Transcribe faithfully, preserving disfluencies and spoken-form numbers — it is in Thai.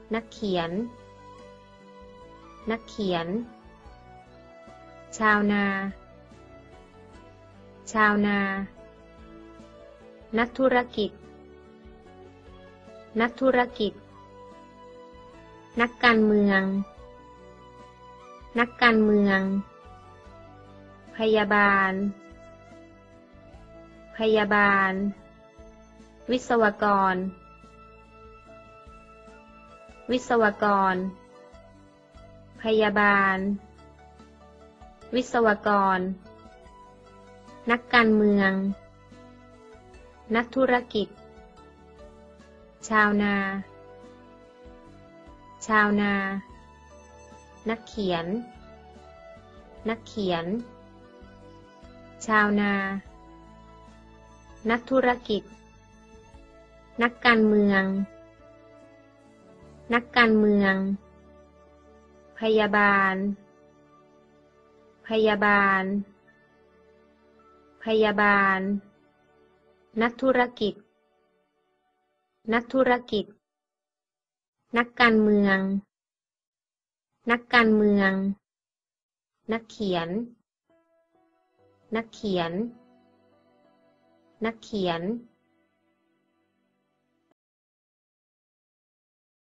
นักเขียนนักเขียนชาวนาชาวนานักธุรกิจนักธุรกิจนักการเมืองนักการเมืองพยาบาลพยาบาลวิศวกรวิศวกรพยาบาลวิศวกรนักการเมืองนักธุรกิจชาวนาชาวนานักเขียนนักเขียนชาวนานักธุรกิจนักการเมืองนักการเมืองพยาบาลพยาบาลพยาบาลนักธุรกิจนักธุรกิจนักการเมืองนักการเมืองนักเขียนนักเขียนนักเขียน